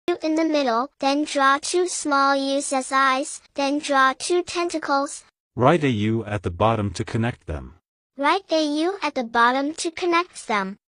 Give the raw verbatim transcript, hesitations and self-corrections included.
in the middle, then draw two small U's as eyes, then draw two tentacles. Write a U at the bottom to connect them. Write a U at the bottom to connect them.